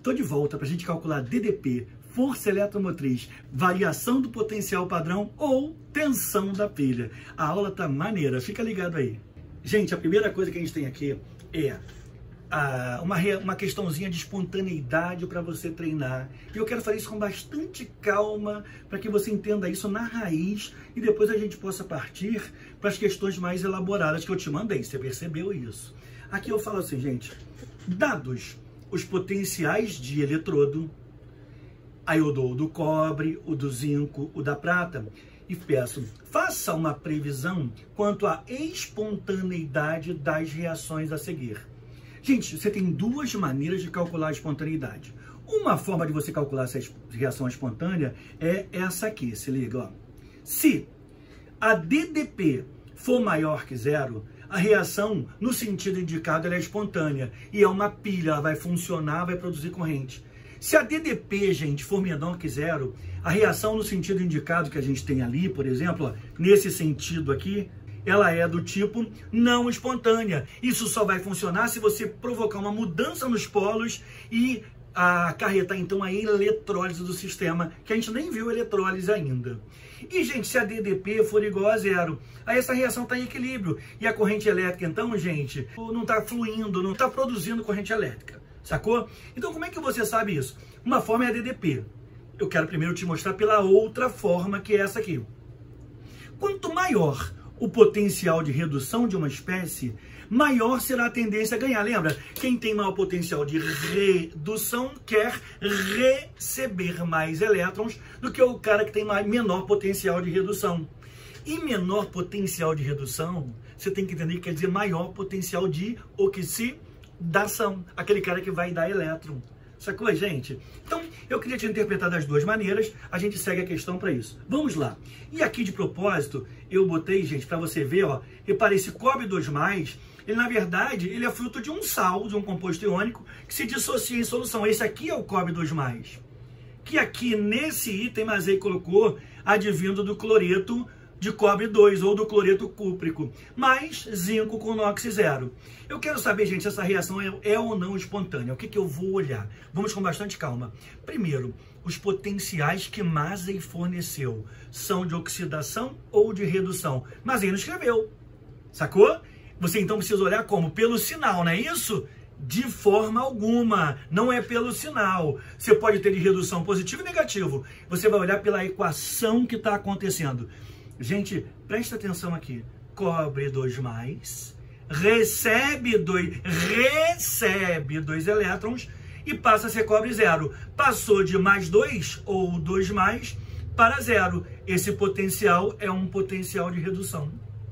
Tô de volta para a gente calcular DDP, força eletromotriz, variação do potencial padrão ou tensão da pilha. A aula tá maneira, fica ligado aí. Gente, a primeira coisa que a gente tem aqui é uma questãozinha de espontaneidade para você treinar. E eu quero fazer isso com bastante calma para que você entenda isso na raiz e depois a gente possa partir para as questões mais elaboradas que eu te mandei. Você percebeu isso? Aqui eu falo assim, gente, dados os potenciais de eletrodo, aí eu dou o do cobre, o do zinco, o da prata, e peço, faça uma previsão quanto à espontaneidade das reações a seguir. Gente, você tem duas maneiras de calcular a espontaneidade. Uma forma de você calcular essa reação espontânea é essa aqui, se liga, ó. Se a DDP for maior que zero, a reação, no sentido indicado, ela é espontânea. E é uma pilha, ela vai funcionar, vai produzir corrente. Se a DDP, gente, for menor que zero, a reação no sentido indicado que a gente tem ali, por exemplo, ó, nesse sentido aqui, ela é do tipo não espontânea. Isso só vai funcionar se você provocar uma mudança nos polos e acarretar, então, a eletrólise do sistema, que a gente nem viu eletrólise ainda. E, gente, se a DDP for igual a zero, aí essa reação está em equilíbrio. E a corrente elétrica, então, gente, não está fluindo, não está produzindo corrente elétrica. Sacou? Então, como é que você sabe isso? Uma forma é a DDP. Eu quero primeiro te mostrar pela outra forma, que é essa aqui. Quanto maior o potencial de redução de uma espécie, maior será a tendência a ganhar. Lembra? Quem tem maior potencial de redução quer receber mais elétrons do que o cara que tem menor potencial de redução. E menor potencial de redução, você tem que entender que quer dizer maior potencial de oxidação. Aquele cara que vai dar elétron. Sacou, gente? Então, eu queria te interpretar das duas maneiras, a gente segue a questão para isso. Vamos lá. E aqui, de propósito, eu botei, gente, para você ver, ó, repare, esse cobre 2+, ele, na verdade, ele é fruto de um sal, de um composto iônico, que se dissocia em solução. Esse aqui é o cobre 2+, que aqui, nesse item, Mazei colocou advindo do cloreto de cobre 2 ou do cloreto cúprico, mais zinco com NOx 0. Eu quero saber, gente, se essa reação é ou não espontânea. O que eu vou olhar? Vamos com bastante calma. Primeiro, os potenciais que Mazei forneceu são de oxidação ou de redução? Mazei não escreveu, sacou? Você então precisa olhar como? Pelo sinal, não é isso? De forma alguma, não é pelo sinal. Você pode ter de redução positivo e negativo. Você vai olhar pela equação que está acontecendo. Gente, presta atenção aqui. Cobre 2+, recebe dois elétrons e passa a ser cobre 0. Passou de +2 ou 2+ para 0. Esse potencial é um potencial de redução.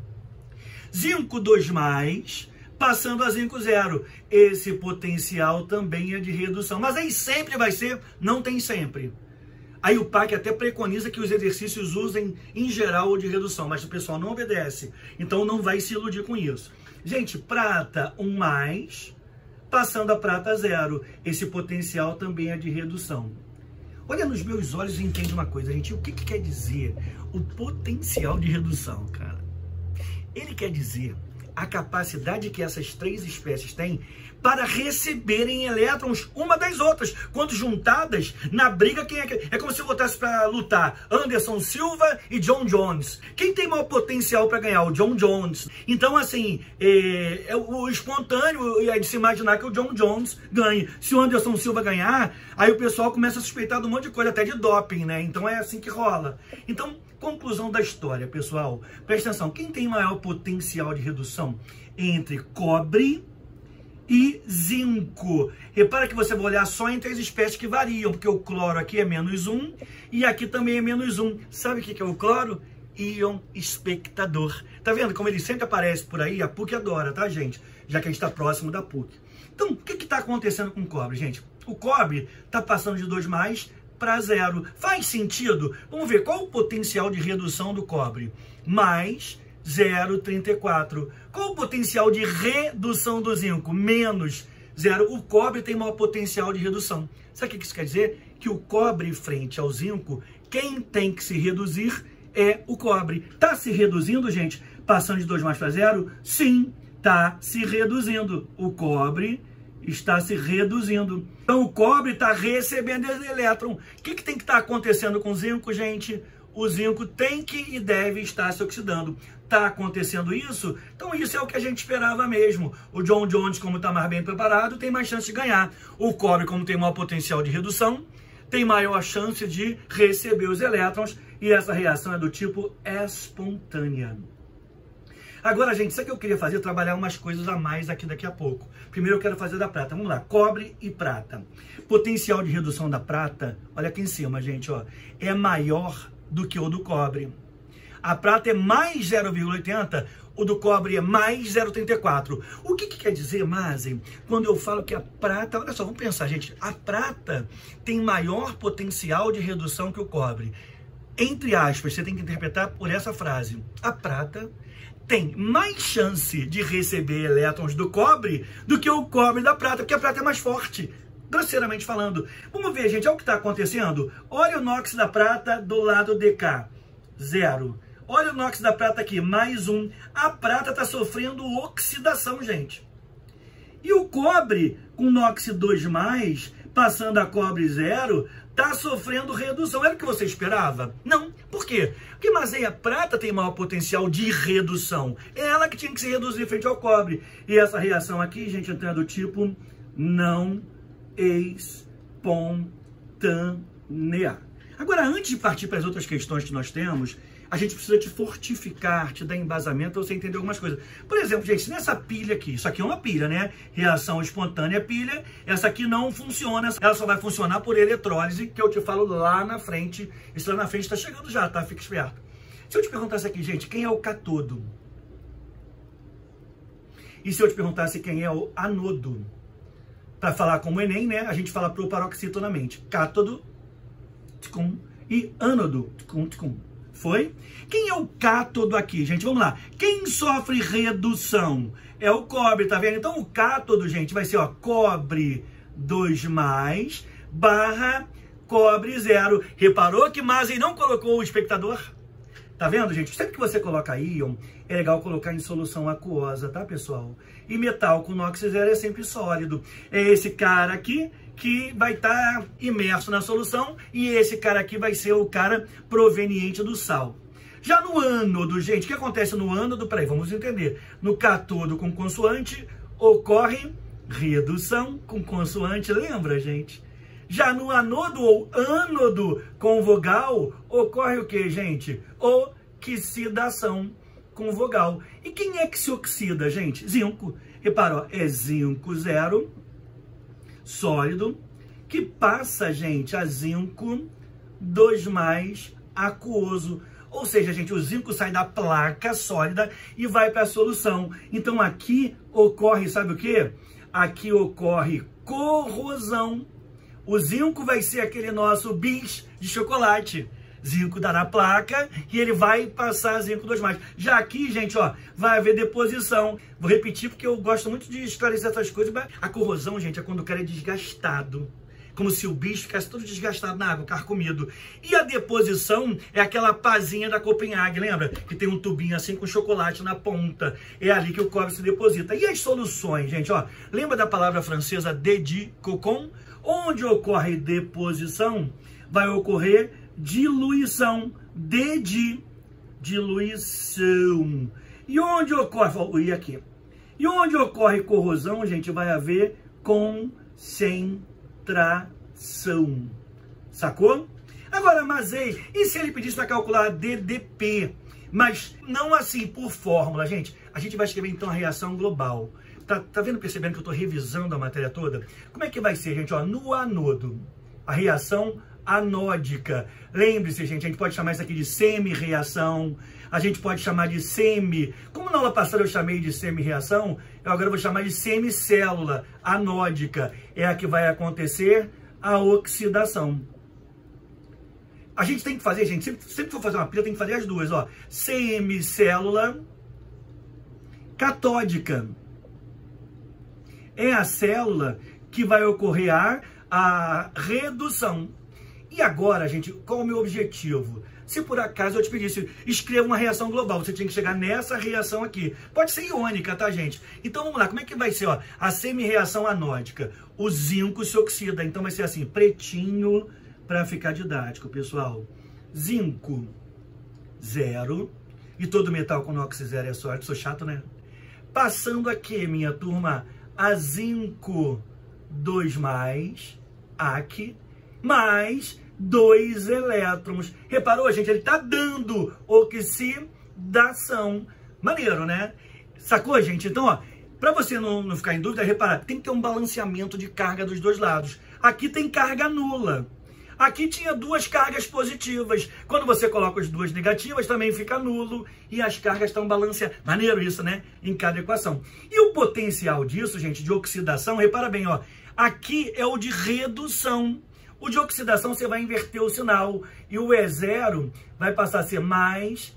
Zinco 2+, passando a zinco 0. Esse potencial também é de redução. Mas aí sempre vai ser, não tem sempre. Aí o PAC até preconiza que os exercícios usem em geral o de redução, mas o pessoal não obedece, então não vai se iludir com isso. Gente, prata 1+, passando a prata 0. Esse potencial também é de redução. Olha nos meus olhos e entende uma coisa, gente. O que quer dizer o potencial de redução, cara? Ele quer dizer a capacidade que essas três espécies têm para receberem elétrons uma das outras. Quando juntadas, na briga, quem é como se eu botasse para lutar Anderson Silva e John Jones. Quem tem maior potencial para ganhar? O John Jones. Então, assim, o espontâneo é de se imaginar que o John Jones ganhe. Se o Anderson Silva ganhar, aí o pessoal começa a suspeitar de um monte de coisa, até de doping, né? Então é assim que rola. Então, conclusão da história, pessoal. Presta atenção. Quem tem maior potencial de redução entre cobre e zinco? Repara que você vai olhar só entre as espécies que variam, porque o cloro aqui é -1 e aqui também é -1. Sabe o que é o cloro? Íon espectador. Tá vendo como ele sempre aparece por aí? A PUC adora, tá, gente? Já que a gente está próximo da PUC. Então, o que está acontecendo com o cobre, gente? O cobre está passando de 2+ para 0. Faz sentido? Vamos ver qual o potencial de redução do cobre. Mais 0,34. Qual o potencial de redução do zinco? Menos 0. O cobre tem maior potencial de redução. Sabe o que isso quer dizer? Que o cobre frente ao zinco, quem tem que se reduzir é o cobre. Está se reduzindo, gente? Passando de 2+ para 0? Sim, está se reduzindo. O cobre está se reduzindo. Então o cobre está recebendo esse elétron. O que tem que estar acontecendo com o zinco, gente? O zinco tem que e deve estar se oxidando. Está acontecendo isso? Então isso é o que a gente esperava mesmo. O John Jones, como está mais bem preparado, tem mais chance de ganhar. O cobre, como tem maior potencial de redução, tem maior chance de receber os elétrons. E essa reação é do tipo espontânea. Agora, gente, isso que eu queria fazer, trabalhar umas coisas a mais aqui daqui a pouco. Primeiro eu quero fazer da prata. Vamos lá, cobre e prata. Potencial de redução da prata, olha aqui em cima, gente, ó, é maior do que o do cobre. A prata é mais 0,80, o do cobre é mais 0,34. O que quer dizer, Mazen, quando eu falo que a prata... Olha só, vamos pensar, gente. A prata tem maior potencial de redução que o cobre. Entre aspas, você tem que interpretar por essa frase. A prata tem mais chance de receber elétrons do cobre do que o cobre da prata, porque a prata é mais forte, grosseiramente falando. Vamos ver, gente, olha o que está acontecendo. Olha o NOx da prata do lado de cá, 0. Olha o NOx da prata aqui, mais 1. A prata está sofrendo oxidação, gente. E o cobre, com NOx 2+, passando a cobre 0, está sofrendo redução. Era o que você esperava? Não. Por quê? Porque a prata tem maior potencial de redução. É ela que tinha que se reduzir frente ao cobre. E essa reação aqui, gente, então é do tipo não espontânea. Agora, antes de partir para as outras questões que nós temos, a gente precisa te fortificar, te dar embasamento para você entender algumas coisas. Por exemplo, gente, nessa pilha aqui, isso aqui é uma pilha, né? Reação espontânea pilha, essa aqui não funciona, ela só vai funcionar por eletrólise, que eu te falo lá na frente. Isso lá na frente está chegando já, tá? Fica esperto. Se eu te perguntasse aqui, gente, quem é o cátodo? E se eu te perguntasse quem é o anodo? Para falar como o Enem, né? A gente fala proparoxetonamente. Cátodo, tcum, e ânodo, tcum, tcum. Foi? Quem é o cátodo aqui, gente? Vamos lá. Quem sofre redução? É o cobre, tá vendo? Então, o cátodo, gente, vai ser, ó, cobre 2+, barra cobre 0. Reparou que Mazen não colocou o espectador? Tá vendo, gente? Sempre que você coloca íon, é legal colocar em solução aquosa, tá, pessoal? E metal com NOx 0 é sempre sólido. É esse cara aqui que vai estar imerso na solução, e esse cara aqui vai ser o cara proveniente do sal. Já no ânodo, gente, o que acontece no ânodo? Peraí, vamos entender. No cátodo com consoante, ocorre redução com consoante, lembra, gente? Já no anodo ou ânodo com vogal, ocorre o que, gente? Oxidação com vogal. E quem é que se oxida, gente? Zinco. Repara, ó, é zinco 0, sólido, que passa, gente, a zinco 2+ aquoso. Ou seja, gente, o zinco sai da placa sólida e vai para a solução. Então aqui ocorre, sabe o quê? Aqui ocorre corrosão. O zinco vai ser aquele nosso bis de chocolate. Zinco dá na placa e ele vai passar zinco 2+. Já aqui, gente, ó, vai haver deposição. Vou repetir porque eu gosto muito de esclarecer essas coisas. A corrosão, gente, é quando o cara é desgastado. Como se o bicho ficasse todo desgastado na água, carcomido. E a deposição é aquela pazinha da Copenhague, lembra? Que tem um tubinho assim com chocolate na ponta. É ali que o cobre se deposita. E as soluções, gente, ó. Lembra da palavra francesa de cocon? Onde ocorre deposição, vai ocorrer diluição. Diluição. E onde ocorre... aqui. E onde ocorre corrosão, gente, vai haver concentração. Sacou? Agora, Mazen, e se ele pedisse para calcular DDP? Mas não assim por fórmula, gente. A gente vai escrever então a reação global. Tá vendo, percebendo que eu estou revisando a matéria toda? Como é que vai ser, gente? Ó, no anodo, a reação anódica. Lembre-se, gente, a gente pode chamar isso aqui de semi-reação, a gente pode chamar de semi... Como na aula passada eu chamei de semi-reação, eu agora vou chamar de semicélula anódica. É a que vai acontecer a oxidação. A gente tem que fazer, gente, sempre que for fazer uma pilha, tem que fazer as duas, ó. Semicélula catódica. É a célula que vai ocorrer a redução. E agora, gente, qual é o meu objetivo? Se por acaso eu te pedisse, escreva uma reação global, você tinha que chegar nessa reação aqui. Pode ser iônica, tá, gente? Então vamos lá, como é que vai ser, ó? A semi-reação anódica. O zinco se oxida, então vai ser assim, pretinho, para ficar didático, pessoal. Zinco, 0. E todo metal com NOx 0 é sólido, sou chato, né? Passando aqui, minha turma, a zinco 2+, aqui, mais 2 elétrons. Reparou, gente? Ele tá dando oxidação. Maneiro, né? Sacou, gente? Então, ó, para você não ficar em dúvida, repara, tem que ter um balanceamento de carga dos dois lados. Aqui tem carga nula. Aqui tinha 2 cargas positivas. Quando você coloca as 2 negativas, também fica nulo. E as cargas estão balanceadas. Maneiro isso, né? Em cada equação. E o potencial disso, gente, de oxidação, repara bem, ó. Aqui é o de redução. O de oxidação você vai inverter o sinal. E o E0 vai passar a ser mais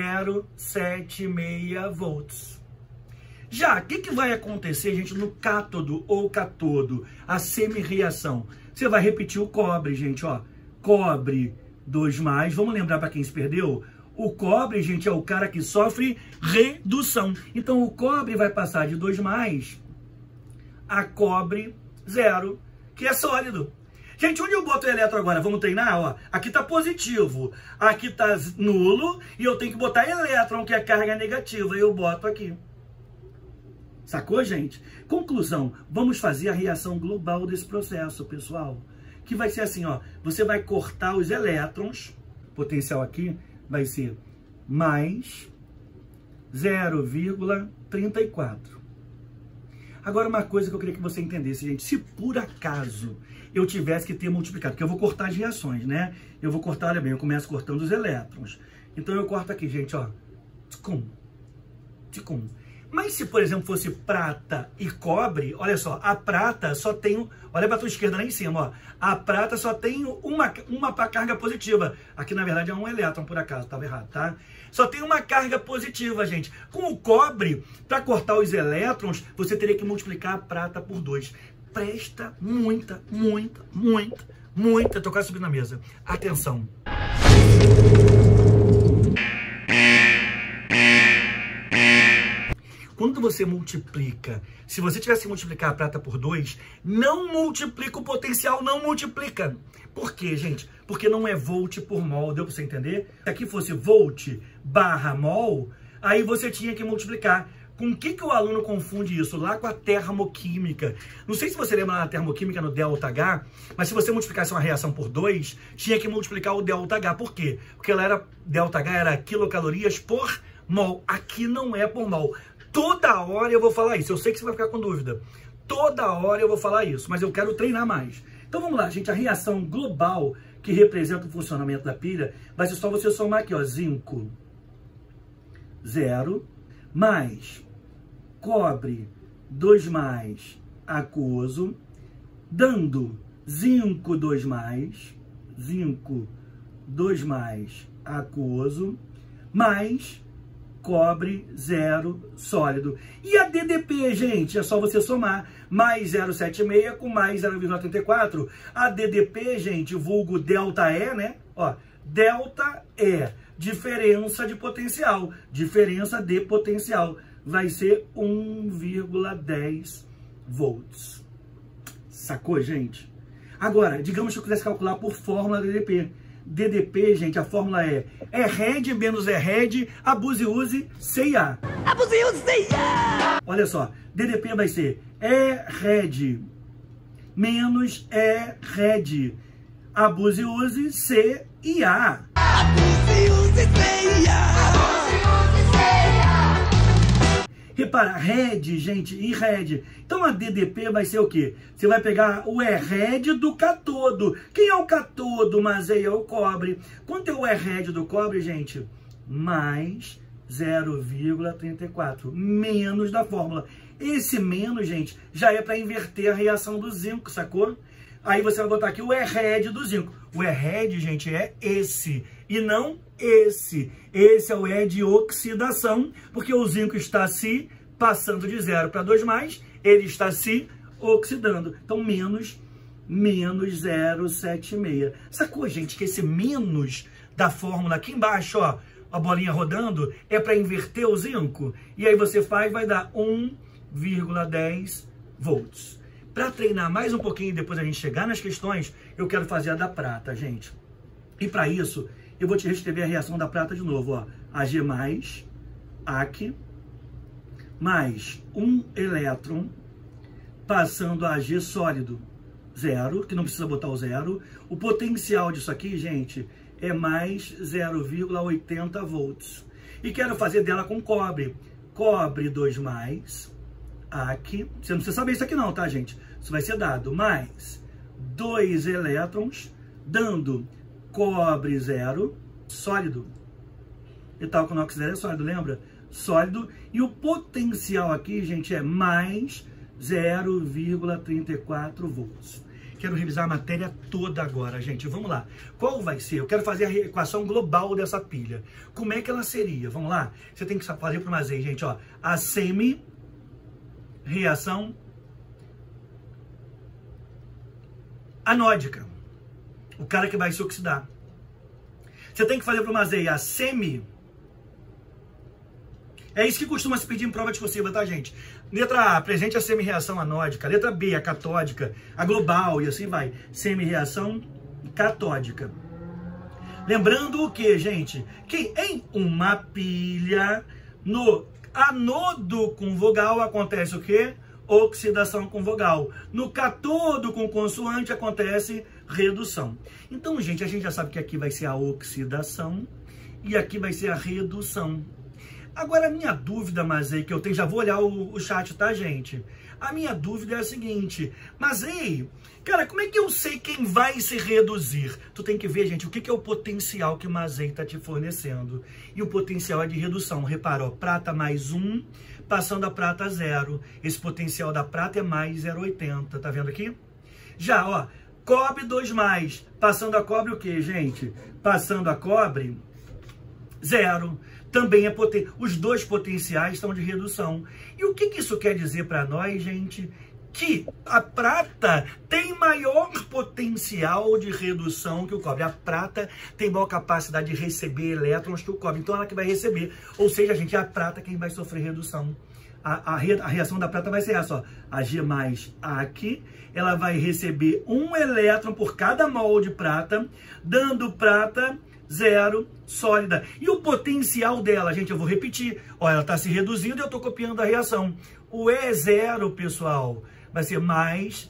0,76 volts. Já, o que vai acontecer, gente, no cátodo ou catodo? A semi-reação. Você vai repetir o cobre, gente, ó. Cobre 2+. Vamos lembrar para quem se perdeu? O cobre, gente, é o cara que sofre redução. Então, o cobre vai passar de 2+ a cobre 0, que é sólido. Gente, onde eu boto o elétron agora? Vamos treinar, ó. Aqui tá positivo, aqui tá nulo, e eu tenho que botar elétron, que é carga negativa. Eu boto aqui. Sacou, gente? Conclusão, vamos fazer a reação global desse processo, pessoal. Que vai ser assim, ó. Você vai cortar os elétrons, potencial aqui vai ser mais 0,34. Agora, uma coisa que eu queria que você entendesse, gente. Se por acaso eu tivesse que ter multiplicado, porque eu vou cortar as reações, né? Eu vou cortar, olha bem, eu começo cortando os elétrons. Então, eu corto aqui, gente, ó. Tcum, tcum. Mas se, por exemplo, fosse prata e cobre, olha só, a prata só tem, olha para a tua esquerda lá em cima, ó, a prata só tem uma carga positiva. Aqui, na verdade, é um elétron, por acaso, estava errado, tá? Só tem uma carga positiva, gente. Com o cobre, para cortar os elétrons, você teria que multiplicar a prata por 2. Presta muita, tô quase subindo na mesa. Atenção. Quando você multiplica, se você tivesse que multiplicar a prata por 2, não multiplica o potencial, não multiplica. Por quê, gente? Porque não é volt por mol, deu para você entender? Se aqui fosse volt barra mol, aí você tinha que multiplicar. Com o que o aluno confunde isso? Lá com a termoquímica. Não sei se você lembra na termoquímica no ΔH, mas se você multiplicasse uma reação por 2, tinha que multiplicar o ΔH. Por quê? Porque ΔH era quilocalorias por mol. Aqui não é por mol. Toda hora eu vou falar isso. Eu sei que você vai ficar com dúvida. Toda hora eu vou falar isso, mas eu quero treinar mais. Então vamos lá, gente. A reação global que representa o funcionamento da pilha vai ser só você somar aqui, ó. Zinco 0 mais cobre 2+ aquoso, dando zinco 2+, zinco 2+ aquoso, mais cobre 0 sólido. E a DDP, gente, é só você somar mais 0,76 com mais 0,34. A DDP, gente, vulgo ΔE, né? Ó, ΔE, diferença de potencial. Diferença de potencial vai ser 1,10 volts. Sacou, gente? Agora, digamos que eu quisesse calcular por fórmula DDP. DDP, gente, a fórmula é Rhed menos Rhed, abuse use CIA. Abuse use CIA! Olha só, DDP vai ser Rhed menos Rhed, abuse use CIA. Abuse use CIA! Repara, Rhed, gente, e Rhed. Então a DDP vai ser o quê? Você vai pegar o Rhed do catodo. Quem é o catodo? Mas aí é o cobre. Quanto é o Rhed do cobre, gente? Mais 0,34. Menos da fórmula. Esse menos, gente, já é para inverter a reação do zinco, sacou? Aí você vai botar aqui o Rhed do zinco. O Rhed, gente, é esse e não esse. Esse é o E de oxidação, porque o zinco está se passando de 0 para 2+, ele está se oxidando. Então, menos menos 0,76. Sacou, gente, que esse menos da fórmula aqui embaixo, ó, a bolinha rodando, é para inverter o zinco? E aí você faz, vai dar 1,10 volts. Para treinar mais um pouquinho e depois a gente chegar nas questões, eu quero fazer a da prata, gente. E para isso, eu vou te reescrever a reação da prata de novo, ó. Ag mais, aqui, mais um elétron, passando a Ag sólido, 0, que não precisa botar o 0. O potencial disso aqui, gente, é mais 0,80 volts. E quero fazer dela com cobre. Cobre 2 mais, aqui, você não precisa saber isso aqui não, tá, gente? Isso vai ser dado, mais 2 elétrons, dando cobre 0, sólido. Metal com óxido é sólido, lembra? Sólido. E o potencial aqui, gente, é mais 0,34 volts. Quero revisar a matéria toda agora, gente. Vamos lá. Qual vai ser? Eu quero fazer a equação global dessa pilha. Como é que ela seria? Vamos lá? Você tem que fazer para armazém, gente, ó. A semi-reação anódica. O cara que vai se oxidar. Você tem que fazer para armazém a semi... É isso que costuma se pedir em prova discursiva, tá, gente? Letra A, presente a semi-reação anódica. Letra B, a catódica. A global, e assim vai. Semi-reação catódica. Lembrando o que, gente? Que em uma pilha, no anodo com vogal, acontece o quê? Oxidação com vogal. No catodo com consoante, acontece redução. Então, gente, a gente já sabe que aqui vai ser a oxidação e aqui vai ser a redução. Agora, a minha dúvida, mas aí, que eu tenho, já vou olhar o chat, tá, gente? A minha dúvida é a seguinte, mas ei, cara, como é que eu sei quem vai se reduzir? Tu tem que ver, gente, o que é o potencial que o Mazei está te fornecendo. E o potencial é de redução. Repara, ó, prata mais 1, passando a prata 0. Esse potencial da prata é mais 0,80, tá vendo aqui? Já, ó, cobre 2 mais, passando a cobre o quê, gente? Passando a cobre 0. Também é potente. Os dois potenciais estão de redução. E o que isso quer dizer para nós, gente? Que a prata tem maior potencial de redução que o cobre. A prata tem maior capacidade de receber elétrons que o cobre. Então, ela que vai receber. Ou seja, gente, é a prata quem vai sofrer redução. A reação da prata vai ser essa, ó. Ag mais aqui, ela vai receber 1 elétron por cada mol de prata, dando prata 0 sólida. E o potencial dela, gente, eu vou repetir. Ó, ela está se reduzindo e eu estou copiando a reação. O E0, pessoal, vai ser mais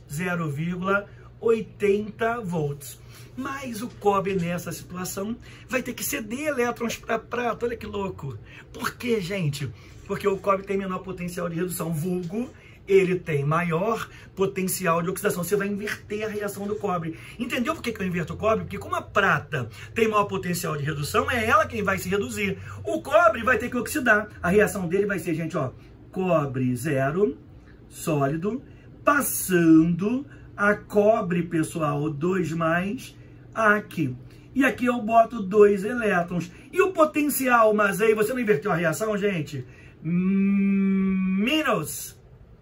0,80 volts. Mas o cobre nessa situação vai ter que ceder elétrons para prata. Olha que louco. Por quê, gente? Porque o cobre tem menor potencial de redução. Vulgo, ele tem maior potencial de oxidação. Você vai inverter a reação do cobre. Entendeu por que eu inverto o cobre? Porque como a prata tem maior potencial de redução, é ela quem vai se reduzir. O cobre vai ter que oxidar. A reação dele vai ser, gente, ó, cobre 0, sólido, passando a cobre, pessoal, 2 mais, aqui. E aqui eu boto 2 elétrons. E o potencial, mas aí você não inverteu a reação, gente? Menos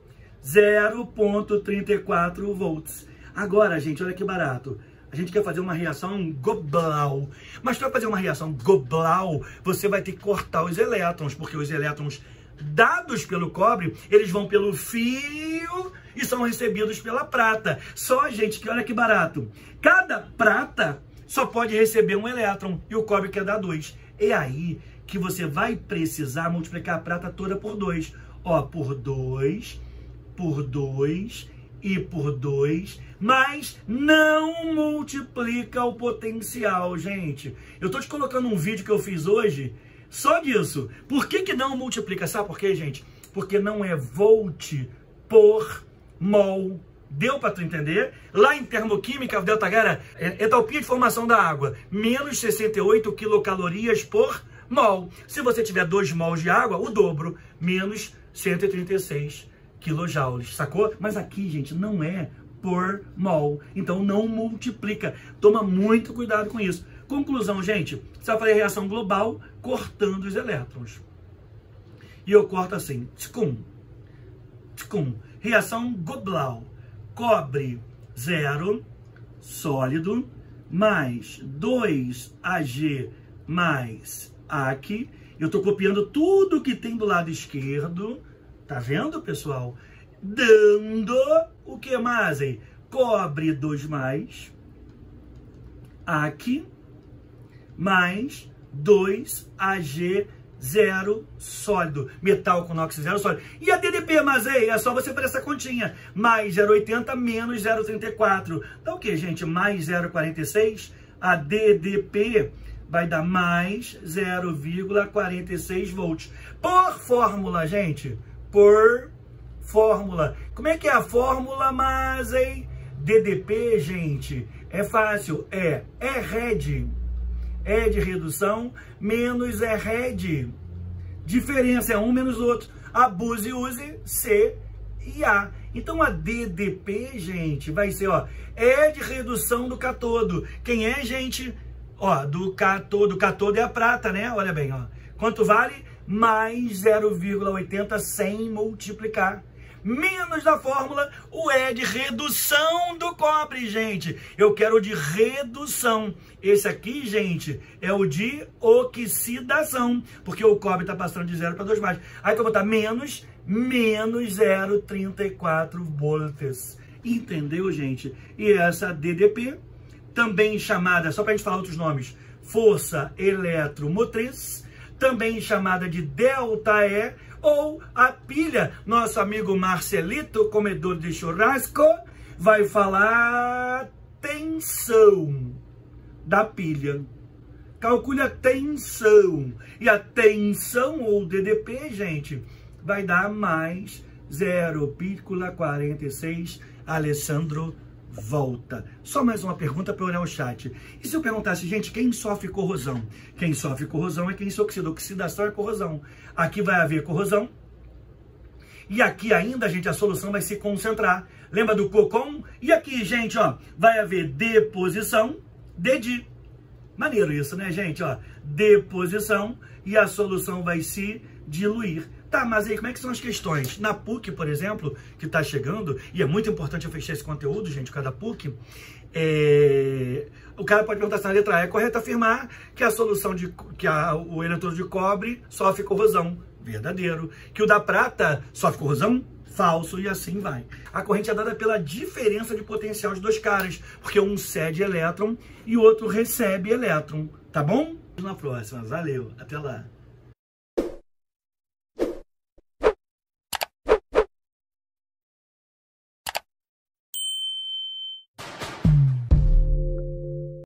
0,34 volts. Agora, gente, olha que barato. A gente quer fazer uma reação global. Mas para fazer uma reação global, você vai ter que cortar os elétrons, porque os elétrons dados pelo cobre, eles vão pelo fio e são recebidos pela prata. Só, gente, que olha que barato. Cada prata só pode receber 1 elétron e o cobre quer dar 2. É aí que você vai precisar multiplicar a prata toda por 2. Ó, por 2, por 2 e por 2, mas não multiplica o potencial, gente. Eu tô te colocando um vídeo que eu fiz hoje só disso. Por que não multiplica? Sabe por quê, gente? Porque não é volt por mol. Deu para tu entender? Lá em termoquímica, o delta H era entalpia de formação da água, menos 68 quilocalorias por mol. Se você tiver 2 mols de água, o dobro, menos 136 quilojoules, sacou? Mas aqui, gente, não é por mol, então não multiplica. Toma muito cuidado com isso. Conclusão, gente, você vai fazer reação global cortando os elétrons. E eu corto assim, tcum, tcum. Reação global. Cobre 0 sólido mais 2Ag mais aqui. Eu estou copiando tudo que tem do lado esquerdo. Tá vendo, pessoal? Dando o que mais aí? Cobre 2 mais aqui mais 2Ag 0 sólido. Metal com NOx 0 sólido. E a DDP, mas aí, é só você fazer essa continha. Mais 0,80 menos 0,34. Dá o que, gente? Mais 0,46. A DDP vai dar mais 0,46 volts. Por fórmula, gente. Por fórmula. Como é que é a fórmula, mas aí? DDP, gente, é fácil. É RED. É de redução, menos é RED. Diferença é um menos outro. Abuse e use C e A. Então a DDP, gente, vai ser, ó, é de redução do catodo. Quem é, gente? Ó, do catodo é a prata, né? Olha bem, ó. Quanto vale? Mais 0,80 sem multiplicar. Menos da fórmula, o E de redução do cobre, gente. Eu quero o de redução. Esse aqui, gente, é o de oxidação, porque o cobre está passando de 0 para 2 mais. Aí eu vou botar menos 0,34 volts. Entendeu, gente? E essa DDP, também chamada, só para a gente falar outros nomes, força eletromotriz, também chamada de ΔE, ou a pilha. Nosso amigo Marcelito, comedor de churrasco, vai falar tensão da pilha. Calcule a tensão. E a tensão, ou DDP, gente, vai dar mais 0,46. Alessandro volta. Só mais uma pergunta para olhar o chat. E se eu perguntasse, gente, quem sofre corrosão? Quem sofre corrosão é quem se oxida. Oxidação é corrosão. Aqui vai haver corrosão. E aqui ainda, gente, a solução vai se concentrar. Lembra do cocom? E aqui, gente, ó, vai haver deposição de. Maneiro isso, né, gente? Ó, deposição e a solução vai se diluir. Tá, mas aí como é que são as questões? Na PUC, por exemplo, que está chegando, e é muito importante eu fechar esse conteúdo, gente, por causa da PUC, o cara pode perguntar se na letra A é correto afirmar que a solução o eletrodo de cobre sofre corrosão. Verdadeiro. Que o da prata sofre corrosão? Falso, e assim vai. A corrente é dada pela diferença de potencial de dois caras, porque um cede elétron e o outro recebe elétron, tá bom? Na próxima, valeu, até lá.